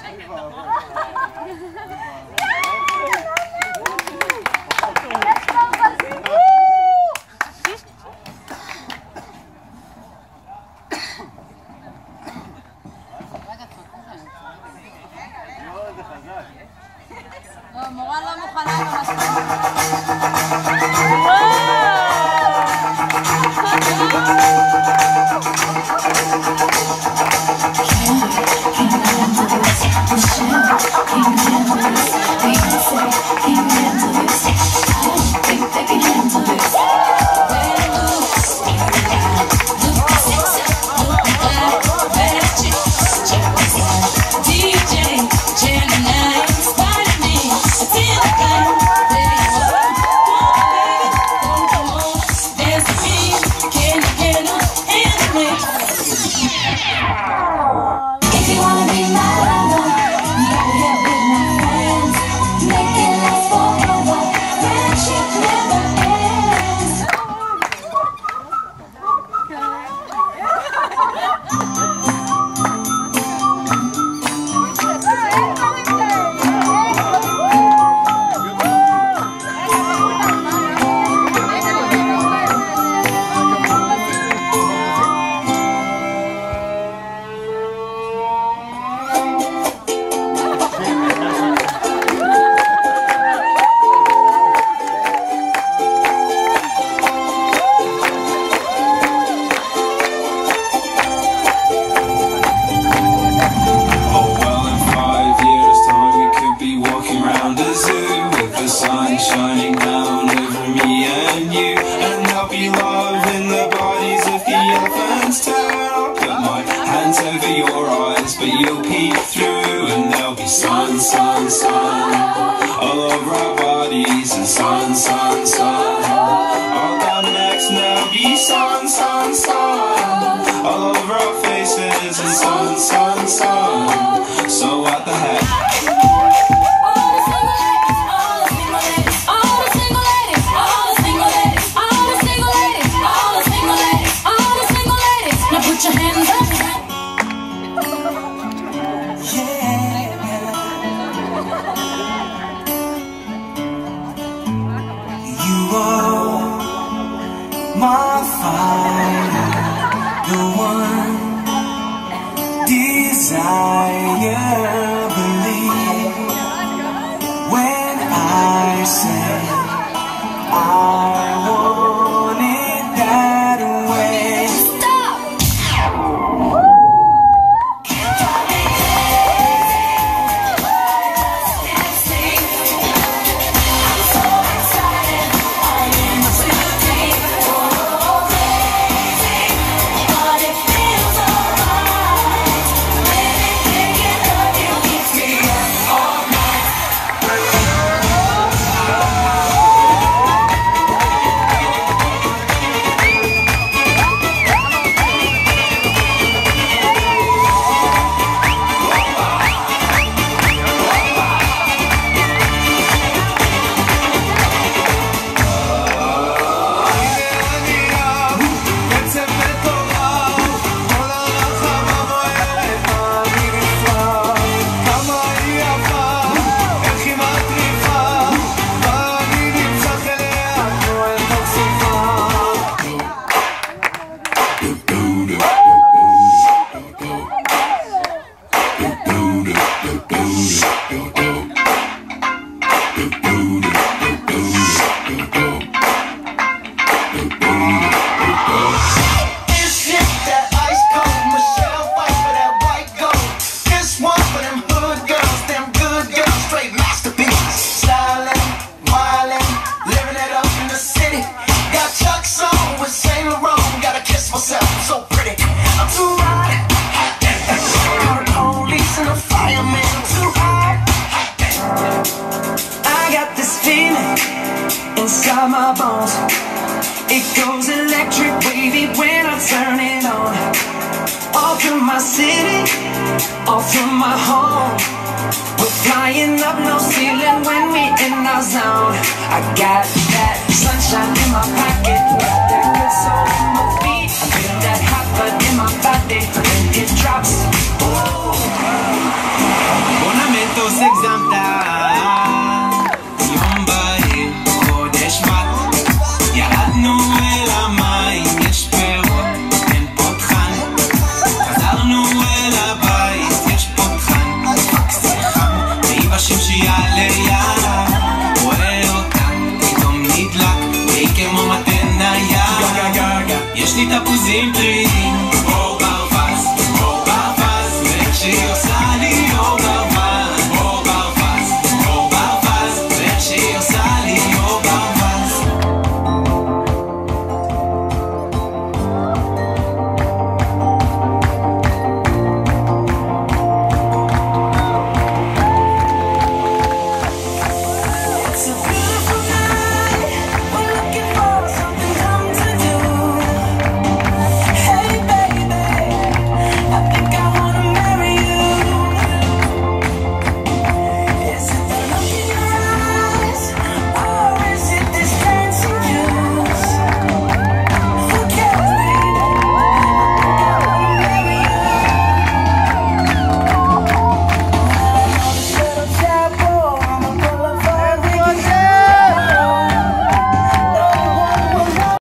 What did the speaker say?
מורה לא מוכנה במסלול. Shining down over me and you, and there'll be love in the bodies of the elephants too. I'll put my hands over your eyes, but you'll peek through, and there'll be sun, sun, sun all over our bodies, and sun, sun, sun all down the necks, and there'll be sun, sun, sun all over our faces, and sun, sun, sun. So what the heck? My fire, the one desire, believe when I say I want it that way. Stop! I'm so excited, I am too deep. Inside my bones, it goes electric wavy when I turn it on. All through my city, all through my home, we're flying up no ceiling when we in our zone. I got that sunshine in my pocket, got that good soul in my feet, I feel that hot blood in my body.